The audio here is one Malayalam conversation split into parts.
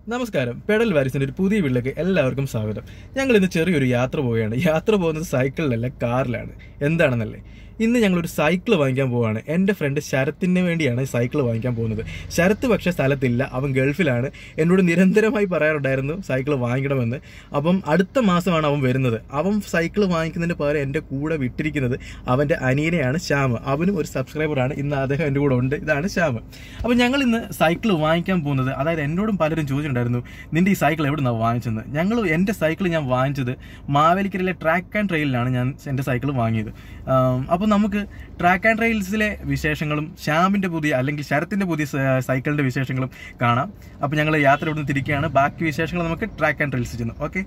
നമസ്കാരം. പെഡൽ വാരിസിന്റെ ഒരു പുതിയ വീട്ടിലേക്ക് എല്ലാവർക്കും സ്വാഗതം. ഞങ്ങൾ ഇന്ന് ചെറിയൊരു യാത്ര പോവുകയാണ്. യാത്ര പോകുന്നത് സൈക്കിളിലല്ല, കാറിലാണ്. എന്താണെന്നല്ലേ, ഇന്ന് ഞങ്ങളൊരു സൈക്കിൾ വാങ്ങിക്കാൻ പോവുകയാണ്. എൻ്റെ ഫ്രണ്ട് ശരത്തിന് വേണ്ടിയാണ് സൈക്കിൾ വാങ്ങിക്കാൻ പോകുന്നത്. ശരത്ത് പക്ഷേ സ്ഥലത്തില്ല, അവൻ ഗൾഫിലാണ്. എന്നോട് നിരന്തരമായി പറയാറുണ്ടായിരുന്നു സൈക്കിൾ വാങ്ങിക്കണമെന്ന്. അപ്പം അടുത്ത മാസമാണ് അവൻ വരുന്നത്. അവൻ സൈക്കിൾ വാങ്ങിക്കുന്നതിന് പകരം എൻ്റെ കൂടെ വിട്ടിരിക്കുന്നത് അവൻ്റെ അനിയനെയാണ്, ശ്യാം. അവനും ഒരു സബ്സ്ക്രൈബറാണ്. ഇന്ന് അദ്ദേഹം എൻ്റെ കൂടെ ഉണ്ട്. ഇതാണ് ശ്യാം. അപ്പം ഞങ്ങൾ ഇന്ന് സൈക്കിൾ വാങ്ങിക്കാൻ പോകുന്നത്, അതായത് എന്നോടും പലരും ചോദിച്ചിട്ടുണ്ടായിരുന്നു നിൻ്റെ ഈ സൈക്കിൾ എവിടെ നിന്നാണ് വാങ്ങിച്ചെന്ന്. എൻ്റെ സൈക്കിൾ ഞാൻ വാങ്ങിച്ചത് മാവേലിക്കരയിലെ ട്രാക്ക് ആൻഡ് ട്രെയിലിലാണ് ഞാൻ എൻ്റെ സൈക്കിൾ വാങ്ങിയത്. അപ്പോൾ നമുക്ക് ട്രാക്ക് ആൻഡ് ട്രെയിൽസിലെ വിശേഷങ്ങളും ശ്യാമിൻ്റെ പുതിയ അല്ലെങ്കിൽ ശരത്തിൻ്റെ പുതിയ സൈക്കിളിൻ്റെ വിശേഷങ്ങളും കാണാം. അപ്പോൾ ഞങ്ങൾ യാത്ര ഇവിടുന്ന് തിരിക്കുകയാണ്. ബാക്കി വിശേഷങ്ങൾ നമുക്ക് ട്രാക്ക് ആൻഡ് ട്രെയിൽസ് ചെന്നു. ഓക്കെ.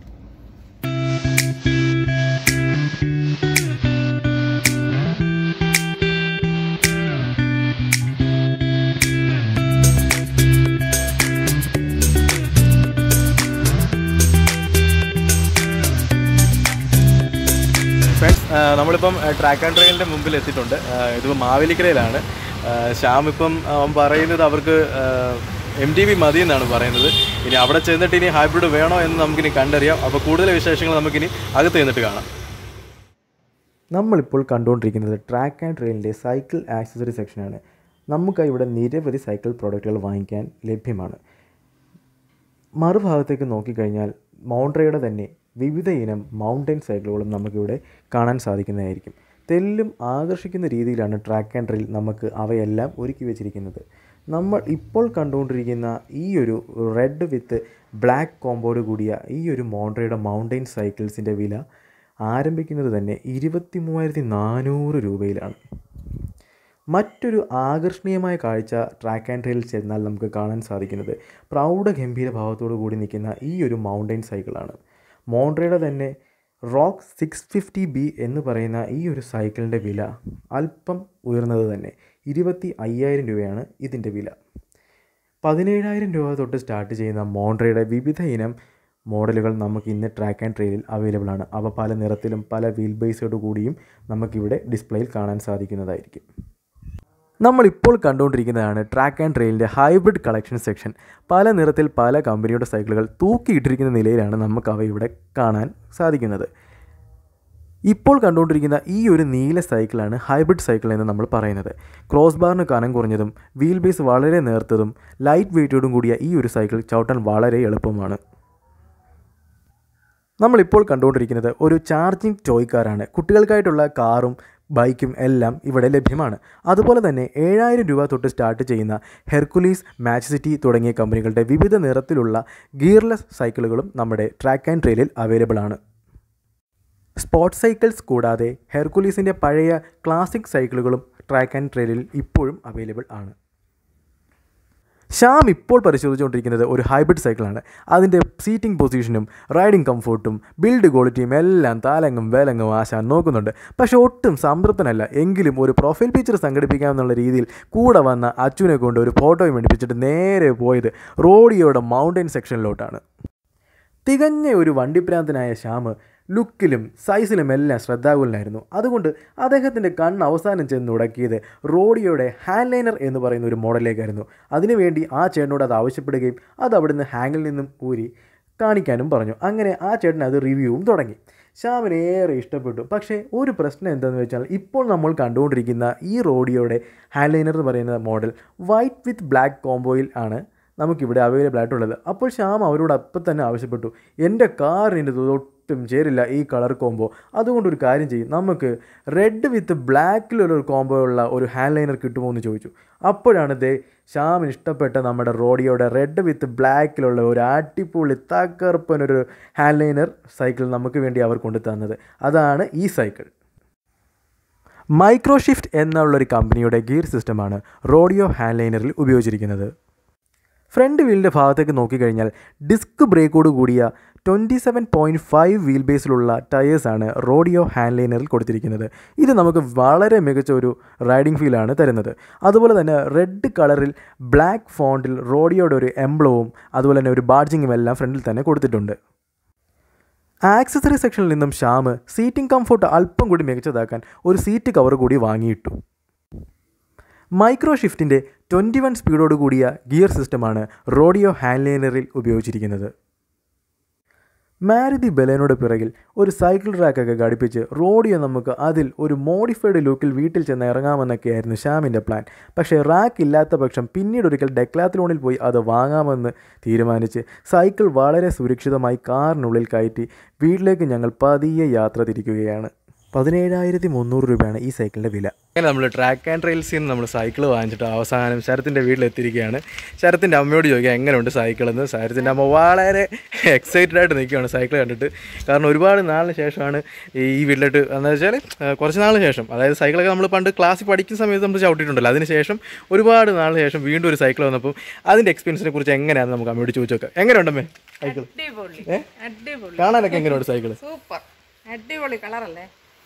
നമ്മളിപ്പം ട്രാക്ക് ആൻഡ് ട്രെയിലിൻ്റെ മുമ്പിൽ എത്തിയിട്ടുണ്ട്. ഇതിപ്പോൾ മാവേലിക്കരയിലാണ്. ശ്യാം ഇപ്പം അവൻ പറയുന്നത് അവർക്ക് MTB മതി എന്നാണ് പറയുന്നത്. ഇനി അവിടെ ചെന്നിട്ട് ഇനി ഹൈബ്രിഡ് വേണോ എന്ന് നമുക്കിനി കണ്ടറിയാം. അപ്പോൾ കൂടുതൽ വിശേഷങ്ങൾ നമുക്കിനി അകത്ത് ചെന്നിട്ട് കാണാം. നമ്മളിപ്പോൾ കണ്ടുകൊണ്ടിരിക്കുന്നത് ട്രാക്ക് ആൻഡ് ട്രെയിലിൻ്റെ സൈക്കിൾ ആക്സസറി സെക്ഷനാണ്. നമുക്കായി ഇവിടെ നിരവധി സൈക്കിൾ പ്രോഡക്റ്റുകൾ വാങ്ങിക്കാൻ ലഭ്യമാണ്. മറുഭാഗത്തേക്ക് നോക്കിക്കഴിഞ്ഞാൽ മോണ്ട്രയുടെ തന്നെ വിവിധ ഇനം മൗണ്ടൻ സൈക്കിളുകളും നമുക്കിവിടെ കാണാൻ സാധിക്കുന്നതായിരിക്കും. തെല്ലും ആകർഷിക്കുന്ന രീതിയിലാണ് ട്രാക്ക് ആൻഡ് ട്രെയിൽ നമുക്ക് അവയെല്ലാം ഒരുക്കി വെച്ചിരിക്കുന്നത്. നമ്മൾ ഇപ്പോൾ കണ്ടുകൊണ്ടിരിക്കുന്ന ഈ ഒരു റെഡ് വിത്ത് ബ്ലാക്ക് കോമ്പോട് കൂടിയ ഈ ഒരു മോണ്ട്രയുടെ മൗണ്ടൻ സൈക്കിൾസിൻ്റെ വില ആരംഭിക്കുന്നത് തന്നെ 23,400 രൂപയിലാണ്. മറ്റൊരു ആകർഷണീയമായ കാഴ്ച ട്രാക്ക് ആൻഡ് ട്രെയിൽ ചെന്നാൽ നമുക്ക് കാണാൻ സാധിക്കുന്നത് പ്രൗഢഗംഭീര ഭാവത്തോടു കൂടി നിൽക്കുന്ന ഈ ഒരു മൗണ്ടൻ സൈക്കിളാണ്. മോണ്ട്രയുടെ തന്നെ റോക്ക് 650B എന്ന് പറയുന്ന ഈ ഒരു സൈക്കിളിൻ്റെ വില അല്പം ഉയർന്നത് തന്നെ 25,000 രൂപയാണ് ഇതിൻ്റെ വില. 17,000 രൂപ തൊട്ട് സ്റ്റാർട്ട് ചെയ്യുന്ന മോണ്ട്രയുടെ വിവിധ ഇനം മോഡലുകൾ നമുക്ക് ഇന്ന് ട്രാക്ക് ആൻഡ് ട്രെയിലിൽ അവൈലബിൾ ആണ്. അവ പല നിറത്തിലും പല വീൽ ബേസോടു കൂടിയും നമുക്കിവിടെ ഡിസ്പ്ലേയിൽ കാണാൻ സാധിക്കുന്നതായിരിക്കും. നമ്മളിപ്പോൾ കണ്ടുകൊണ്ടിരിക്കുന്നതാണ് ട്രാക്ക് ആൻഡ് ട്രെയിലിൻ്റെ ഹൈബ്രിഡ് കളക്ഷൻ സെക്ഷൻ. പല നിറത്തിൽ പല കമ്പനിയുടെ സൈക്കിളുകൾ തൂക്കിയിട്ടിരിക്കുന്ന നിലയിലാണ് നമുക്ക് അവ ഇവിടെ കാണാൻ സാധിക്കുന്നത്. ഇപ്പോൾ കണ്ടുകൊണ്ടിരിക്കുന്ന ഈ ഒരു നീല സൈക്കിളാണ് ഹൈബ്രിഡ് സൈക്കിൾ എന്ന് നമ്മൾ പറയുന്നത്. ക്രോസ് ബാറിന് കനം കുറഞ്ഞതും വീൽ ബേസ് വളരെ നേർത്തതും ലൈറ്റ് വെയ്റ്റോടും കൂടിയ ഈ ഒരു സൈക്കിൾ ചവിട്ടാൻ വളരെ എളുപ്പമാണ്. നമ്മളിപ്പോൾ കണ്ടുകൊണ്ടിരിക്കുന്നത് ഒരു ചാർജിങ് ടോയ് കാറാണ്. കുട്ടികൾക്കായിട്ടുള്ള കാറും ബൈക്കും എല്ലാം ഇവിടെ ലഭ്യമാണ്. അതുപോലെ തന്നെ 7,000 രൂപ തൊട്ട് സ്റ്റാർട്ട് ചെയ്യുന്ന ഹെർക്കുലീസ്, മാച്ച് സിറ്റി തുടങ്ങിയ കമ്പനികളുടെ വിവിധ നിറത്തിലുള്ള ഗിയർലെസ് സൈക്കിളുകളും നമ്മുടെ ട്രാക്ക് ആൻഡ് ട്രെയിലിൽ അവൈലബിൾ ആണ്. സ്പോർട്സ് സൈക്കിൾസ് കൂടാതെ ഹെർക്കുലീസിൻ്റെ പഴയ ക്ലാസിക് സൈക്കിളുകളും ട്രാക്ക് ആൻഡ് ട്രെയിലിൽ ഇപ്പോഴും അവൈലബിൾ ആണ്. ശ്യാം ഇപ്പോൾ പരിശോധിച്ചുകൊണ്ടിരിക്കുന്നത് ഒരു ഹൈബ്രിഡ് സൈക്കിളാണ്. അതിൻ്റെ സീറ്റിംഗ് പൊസിഷനും റൈഡിംഗ് കംഫോർട്ടും ബിൽഡ് ക്വാളിറ്റിയും എല്ലാം താലങ്ങും വേലങ്ങും ആശാൻ നോക്കുന്നുണ്ട്. പക്ഷേ ഒട്ടും സംതൃപ്തനല്ല. എങ്കിലും ഒരു പ്രൊഫൈൽ പിക്ചർ സംഘടിപ്പിക്കാമെന്നുള്ള രീതിയിൽ കൂടെ വന്ന അച്ചുവിനെ കൊണ്ട് ഒരു ഫോട്ടോയും മേടിപ്പിച്ചിട്ട് നേരെ പോയത് റോഡിയോയുടെ മൗണ്ടൻ സെക്ഷനിലോട്ടാണ്. തികഞ്ഞ ഒരു വണ്ടിപ്രാന്തനായ ശ്യാം ലുക്കിലും സൈസിലും എല്ലാം ശ്രദ്ധാകുലനായിരുന്നു. അതുകൊണ്ട് അദ്ദേഹത്തിൻ്റെ കണ്ണ് അവസാനം ചെന്ന് ഉടക്കിയത് റോഡിയോയുടെ ഹാൻഡ് ലൈനർ എന്ന് പറയുന്ന ഒരു മോഡലിലേക്കായിരുന്നു. അതിനുവേണ്ടി ആ ചേട്ടനോട് അത് ആവശ്യപ്പെടുകയും അത് അവിടുന്ന് ഹാങ്ങിൽ നിന്നും ഊരി കാണിക്കാനും പറഞ്ഞു. അങ്ങനെ ആ ചേട്ടൻ അത് റിവ്യൂവും തുടങ്ങി. ശ്യാമിന് ഏറെ ഇഷ്ടപ്പെട്ടു. പക്ഷേ ഒരു പ്രശ്നം എന്താണെന്ന് വെച്ചാൽ ഇപ്പോൾ നമ്മൾ കണ്ടുകൊണ്ടിരിക്കുന്ന ഈ റോഡിയോയുടെ ഹാൻഡ് ലൈനർ എന്ന് പറയുന്ന മോഡൽ വൈറ്റ് വിത്ത് ബ്ലാക്ക് കോംബോയിൽ ആണ് നമുക്കിവിടെ അവൈലബിൾ ആയിട്ടുള്ളത്. അപ്പോൾ ശ്യാം അവരോട് അപ്പം തന്നെ ആവശ്യപ്പെട്ടു, എൻ്റെ കാറിന് ഒട്ടും ചേരില്ല ഈ കളർ കോംബോ. അതുകൊണ്ടൊരു കാര്യം ചെയ്യും, നമുക്ക് റെഡ് വിത്ത് ബ്ലാക്കിലുള്ള ഒരു കോംബോ ഉള്ള ഒരു ഹാൻഡ് ലൈനർ കിട്ടുമോ എന്ന് ചോദിച്ചു. അപ്പോഴാണ് ശ്യാമിന് ഇഷ്ടപ്പെട്ട നമ്മുടെ റോഡിയോയുടെ റെഡ് വിത്ത് ബ്ലാക്കിലുള്ള ഒരു അടിപൊളി തകർപ്പനൊരു ഹാൻഡ് ലൈനർ സൈക്കിൾ നമുക്ക് വേണ്ടി അവർ കൊണ്ടു തന്നത്. അതാണ് ഈ സൈക്കിൾ. മൈക്രോഷിഫ്റ്റ് എന്നുള്ളൊരു കമ്പനിയുടെ ഗിയർ സിസ്റ്റമാണ് റോഡിയോ ഹാൻഡ് ലൈനറിൽ ഉപയോഗിച്ചിരിക്കുന്നത്. ഫ്രണ്ട് വീലിൻ്റെ ഭാഗത്തേക്ക് നോക്കിക്കഴിഞ്ഞാൽ ഡിസ്ക് ബ്രേക്കോട് കൂടിയ 27.5 വീൽ ബേസിലുള്ള ടയേഴ്സാണ് റോഡിയോ ഹാൻഡ് ലൈനറിൽ കൊടുത്തിരിക്കുന്നത്. ഇത് നമുക്ക് വളരെ മികച്ച ഒരു റൈഡിംഗ് ഫീലാണ് തരുന്നത്. അതുപോലെ തന്നെ റെഡ് കളറിൽ ബ്ലാക്ക് ഫോണ്ടിൽ റോഡിയോയുടെ ഒരു എംബ്ലവും അതുപോലെ തന്നെ ഒരു ബാഡ്ജിങ്ങും എല്ലാം ഫ്രണ്ടിൽ തന്നെ കൊടുത്തിട്ടുണ്ട്. ആക്സസറി സെക്ഷനിൽ നിന്നും ശ്യാം സീറ്റിംഗ് കംഫോർട്ട് അല്പം കൂടി മികച്ചതാക്കാൻ ഒരു സീറ്റ് കവർ കൂടി വാങ്ങിയിട്ടു. മൈക്രോഷിഫ്റ്റിൻ്റെ 21 സ്പീഡോട് കൂടിയ ഗിയർ സിസ്റ്റമാണ് റോഡിയോ ഹാൻഡ്ലൈനറിൽ ഉപയോഗിച്ചിരിക്കുന്നത്. മാരുതി ബലേനോയുടെ പിറകിൽ ഒരു സൈക്കിൾ ട്രാക്കൊക്കെ ഘടിപ്പിച്ച് റോഡിയോ നമുക്ക് അതിൽ ഒരു മോഡിഫൈഡ് ലുക്കിൽ വീട്ടിൽ ചെന്ന് ഇറങ്ങാമെന്നൊക്കെയായിരുന്നു ശ്യാമിൻ്റെ പ്ലാൻ. പക്ഷേ റാക്ക് ഇല്ലാത്ത പക്ഷം പിന്നീട് ഒരിക്കൽ ഡെക്ലാത്ലോണിൽ പോയി അത് വാങ്ങാമെന്ന് തീരുമാനിച്ച് സൈക്കിൾ വളരെ സുരക്ഷിതമായി കാറിനുള്ളിൽ കയറ്റി വീട്ടിലേക്ക് ഞങ്ങൾ പതിയെ യാത്ര തിരിക്കുകയാണ്. 17,300 രൂപയാണ് ഈ സൈക്കിളിൻ്റെ വില. അങ്ങനെ നമ്മൾ ട്രാക്ക് ആൻഡ് ട്രെയിൽസിൽ നിന്ന് നമ്മൾ സൈക്കിൾ വാങ്ങിച്ചിട്ട് അവസാനം ശരത്തിൻ്റെ വീട്ടിലെത്തിയിരിക്കുകയാണ്. ശരത്തിൻ്റെ അമ്മയോട് ചോദിക്കുക എങ്ങനെയുണ്ട് സൈക്കിളെന്ന്. ശരത്തിൻ്റെ അമ്മ വളരെ എക്സൈറ്റഡ് ആയിട്ട് നിൽക്കുകയാണ് സൈക്കിൾ കണ്ടിട്ട്. കാരണം ഒരുപാട് നാളിന് ശേഷമാണ് ഈ വീട്ടിലോട്ട്, എന്താ വെച്ചാൽ കുറച്ച് നാളിന് ശേഷം, അതായത് സൈക്കിളൊക്കെ നമ്മൾ പണ്ട് ക്ലാസ്സിൽ പഠിക്കുന്ന സമയത്ത് നമ്മൾ ചവിട്ടിയിട്ടുണ്ടല്ലോ, അതിന് ശേഷം ഒരുപാട് നാളിന് ശേഷം വീണ്ടും ഒരു സൈക്കിൾ വന്നപ്പോൾ അതിൻ്റെ എക്സ്പീരിയൻസിനെ കുറിച്ച് എങ്ങനെയാണെന്ന് നമുക്ക് അമ്മയോട് ചോദിച്ചു നോക്കാം. എങ്ങനെയുണ്ടമ്മേ സൈക്കിൾ? കാണാനൊക്കെ എങ്ങനെയുണ്ട് സൈക്കിൾ? സൂപ്പർ, അടിപൊളി കളറല്ലേ.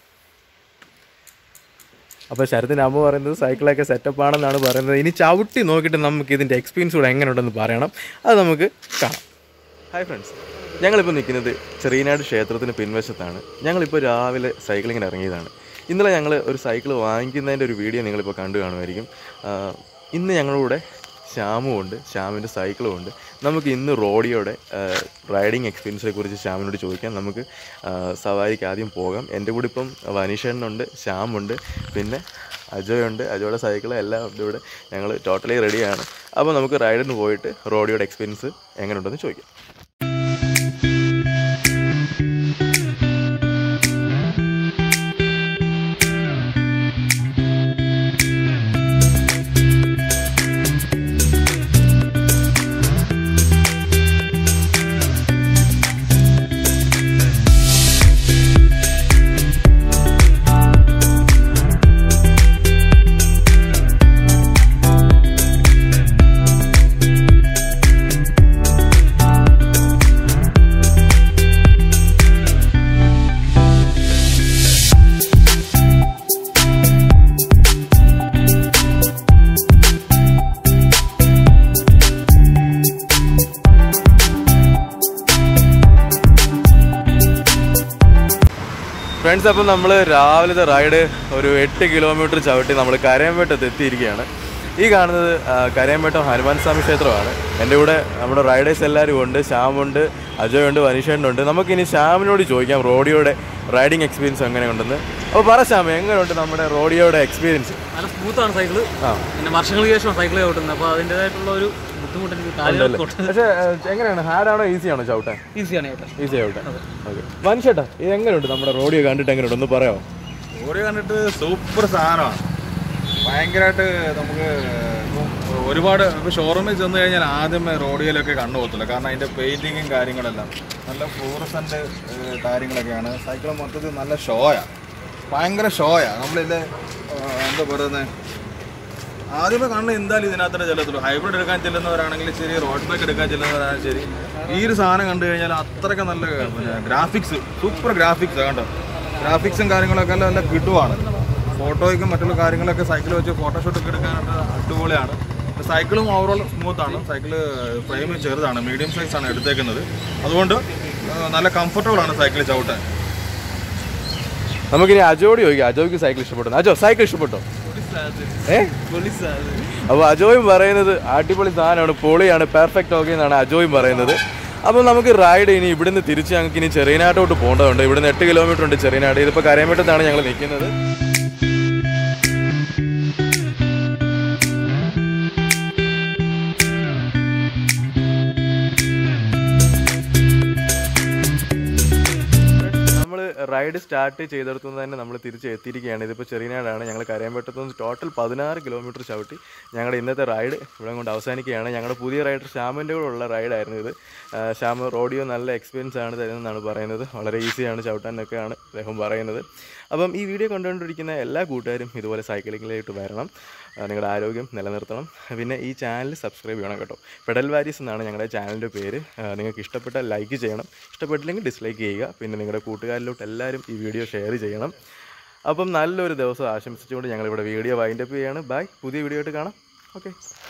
അപ്പോൾ ശരത്തിൻ്റെ അമ്മ പറയുന്നത് സൈക്കിളൊക്കെ സെറ്റപ്പാണെന്നാണ് പറയുന്നത്. ഇനി ചവിട്ടി നോക്കിയിട്ട് നമുക്ക് ഇതിൻ്റെ എക്സ്പീരിയൻസ് കൂടെ എങ്ങനെയുണ്ടെന്ന് പറയണം. അത് നമുക്ക് കാണാം. ഹായ് ഫ്രണ്ട്സ്, ഞങ്ങളിപ്പോൾ നിൽക്കുന്നത് ചെറിയനാട് ക്ഷേത്രത്തിന് പിൻവശത്താണ്. ഞങ്ങളിപ്പോൾ രാവിലെ സൈക്ലിങ്ങിന് ഇറങ്ങിയതാണ്. ഇന്നലെ ഞങ്ങൾ ഒരു സൈക്കിൾ വാങ്ങിക്കുന്നതിൻ്റെ ഒരു വീഡിയോ നിങ്ങളിപ്പോൾ കണ്ടു കാണുമായിരിക്കും. ഇന്ന് ഞങ്ങളുടെ ശ്യാമും ഉണ്ട്, ശ്യാമിൻ്റെ സൈക്കിളും ഉണ്ട്. നമുക്ക് ഇന്ന് റോഡിയോയുടെ റൈഡിങ് എക്സ്പീരിയൻസിനെ കുറിച്ച് ശ്യാമിനോട് ചോദിക്കാം. നമുക്ക് സവാരിക്ക് ആദ്യം പോകാം. എൻ്റെ കൂടെ ഇപ്പം വനീഷേണ്ണുണ്ട്, ശ്യാമുണ്ട്, പിന്നെ അജയുണ്ട്. അജയുടെ സൈക്കിൾ എല്ലാം ഉണ്ട് ഇവിടെ. ഞങ്ങൾ ടോട്ടലി റെഡിയാണ്. അപ്പോൾ നമുക്ക് റൈഡിന് പോയിട്ട് റോഡിയോയുടെ എക്സ്പീരിയൻസ് എങ്ങനെയുണ്ടെന്ന് ചോദിക്കാം. ഫ്രണ്ട്സ്, അപ്പം നമ്മൾ രാവിലത്തെ റൈഡ് ഒരു 8 കിലോമീറ്റർ ചവിട്ടി നമ്മൾ കരയമ്പേട്ടത്ത് എത്തിയിരിക്കുകയാണ്. ഈ കാണുന്നത് കരയമ്പേട്ടം ഹനുമാൻ സ്വാമി ക്ഷേത്രമാണ്. എൻ്റെ കൂടെ നമ്മുടെ റൈഡേഴ്സ് എല്ലാവരും ഉണ്ട്. ശ്യാമുണ്ട്, അജയുണ്ട്, വനീഷേണ്ണുണ്ട്. നമുക്കിനി ശ്യാമിനോട് ചോദിക്കാം റോഡിയോയുടെ റൈഡിങ് എക്സ്പീരിയൻസ് എങ്ങനെയുണ്ടെന്ന്. അപ്പോൾ പറ ശ്യാം, എങ്ങനെയുണ്ട് നമ്മുടെ റോഡിയോയുടെ എക്സ്പീരിയൻസ്? നല്ല സ്മൂത്താണ് സൈക്കിള്. പിന്നെ വർഷങ്ങൾക്ക് ശേഷം സൈക്കിൾ ചവിട്ടുന്നത്, അപ്പോൾ അതിൻ്റെതായിട്ടുള്ള ഒരു ബുദ്ധിമുട്ട് എനിക്ക്. പക്ഷേ എങ്ങനെയാണ്, ഹാർഡാണോ ഈസിയാണോ ചവിട്ടാൻ? ഈസിയാണ് ചവിട്ടാൻ. ഓക്കെ, വനീഷേട്ടാ ഇത് എങ്ങനെയുണ്ട് നമ്മുടെ റോഡിയോ കണ്ടിട്ട് എങ്ങനെയുണ്ട് ഒന്ന് പറയാമോ? റോഡിയോ കണ്ടിട്ട് സൂപ്പർ സാധനമാണ്. ഭയങ്കരമായിട്ട് നമുക്ക് ഒരുപാട് ഇപ്പോൾ ഷോറൂമിൽ ചെന്ന് കഴിഞ്ഞാൽ ആദ്യമേ റോഡിയോയിലൊക്കെ കണ്ടു പോകത്തില്ല. കാരണം അതിൻ്റെ പെയിൻറ്റിങ്ങും കാര്യങ്ങളെല്ലാം നല്ല ഫ്ലൂറസൻ്റ് കാര്യങ്ങളൊക്കെയാണ്. സൈക്കിൾ മൊത്തത്തിൽ നല്ല ഷോയാണ്, ഭയങ്കര ഷോയാണ്. നമ്മളിത് എന്താ പറയുന്നത്, ആദ്യമേ കാണുന്നത് എന്തായാലും ഇതിനകത്തന്നെ ചെല്ലത്തുള്ളൂ. ഹൈബ്രിഡ് എടുക്കാൻ ചെല്ലുന്നവരാണെങ്കിൽ ശരി, റോഡ് ബൈക്ക് എടുക്കാൻ ചെല്ലുന്നവരാണെങ്കിൽ ശരി, ഈ ഒരു സാധനം കണ്ടു കഴിഞ്ഞാൽ അത്രയ്ക്ക് നല്ല ഗ്രാഫിക്സ്, സൂപ്പർ ഗ്രാഫിക്സ് കണ്ടോ. ഗ്രാഫിക്സും കാര്യങ്ങളൊക്കെ നല്ല കിട്ടുവാണ്. ഫോട്ടോയ്ക്കും മറ്റുള്ള കാര്യങ്ങളൊക്കെ സൈക്കിൾ വെച്ച് ഫോട്ടോഷൂട്ടൊക്കെ എടുക്കാനായിട്ട് അടിപൊളിയാണ്. സൈക്കിളും ഓവറോൾ സ്മൂത്താണ്. സൈക്കിള് ഫ്രെയിം ചെറുതാണ്, മീഡിയം സൈസാണ് എടുത്തേക്കുന്നത്. അതുകൊണ്ട് നല്ല കംഫർട്ടബിളാണ് സൈക്കിൾ ചവിട്ടാൻ. നമുക്കിനി അജോയോട് ചോദിക്കാം, അജോയ്ക്ക് സൈക്കിൾ ഇഷ്ടപ്പെട്ടു. അജോ സൈക്കിൾ ഇഷ്ടപ്പെട്ടോ? അപ്പോൾ അജോയും പറയുന്നത് അടിപൊളി സാധനമാണ്, പൊളിയാണ്, പെർഫെക്റ്റ് ഓക്കെ എന്നാണ് അജോയും പറയുന്നത്. അപ്പോൾ നമുക്ക് റൈഡ് ഇനി ഇവിടുന്ന് തിരിച്ച് ഞങ്ങൾക്ക് ഇനി ചെറിയനാട്ടോട്ട് പോകേണ്ടതുണ്ട്. ഇവിടുന്ന് 8 കിലോമീറ്റർ ഉണ്ട് ചെറിയനാട്. ഇതിപ്പോൾ കരയമ്പേട്ടത്താണ് ഞങ്ങൾ നിൽക്കുന്നത്. റൈഡ് സ്റ്റാർട്ട് ചെയ്തെടുത്തുനിന്ന് തന്നെ നമ്മൾ തിരിച്ച് എത്തിയിരിക്കുകയാണ്. ഇതിപ്പോൾ ചെറിയനാടാണ്. ഞങ്ങൾ കരയമ്പേട്ടത്തുനിന്ന് ടോട്ടൽ 16 കിലോമീറ്റർ ചവിട്ടി ഞങ്ങളുടെ ഇന്നത്തെ റൈഡ് ഇവിടെ കൊണ്ട് അവസാനിക്കുകയാണ്. ഞങ്ങളുടെ പുതിയ റൈഡർ ശ്യാമിൻ്റെ കൂടെ ഉള്ള റൈഡായിരുന്നു ഇത്. ശ്യാം റോഡിയോ നല്ല എക്സ്പീരിയൻസ് ആണ് തരുന്നതെന്നാണ് പറയുന്നത്. വളരെ ഈസിയാണ് ചവിട്ടാനൊക്കെയാണ് അദ്ദേഹം പറയുന്നത്. അപ്പം ഈ വീഡിയോ കണ്ടുകൊണ്ടിരിക്കുന്ന എല്ലാ കൂട്ടുകാരും ഇതുപോലെ സൈക്ലിങ്ങിലായിട്ട് വരണം. നിങ്ങളുടെ ആരോഗ്യം നിലനിർത്തണം. പിന്നെ ഈ ചാനൽ സബ്സ്ക്രൈബ് ചെയ്യണം കേട്ടോ. പെഡൽ വാരീസ് എന്നാണ് ഞങ്ങളുടെ ചാനലിൻ്റെ പേര്. നിങ്ങൾക്ക് ഇഷ്ടപ്പെട്ടാൽ ലൈക്ക് ചെയ്യണം, ഇഷ്ടപ്പെട്ടില്ലെങ്കിൽ ഡിസ്ലൈക്ക് ചെയ്യുക. പിന്നെ നിങ്ങളുടെ കൂട്ടുകാരിലോട്ട് എല്ലാവരും ഈ വീഡിയോ ഷെയർ ചെയ്യണം. അപ്പം നല്ലൊരു ദിവസം ആശംസിച്ചുകൊണ്ട് ഞങ്ങളിവിടെ വീഡിയോ വൈൻഡപ്പ് ചെയ്യുകയാണ്. ബൈ, പുതിയ വീഡിയോ ആയിട്ട് കാണാം. ഓക്കെ.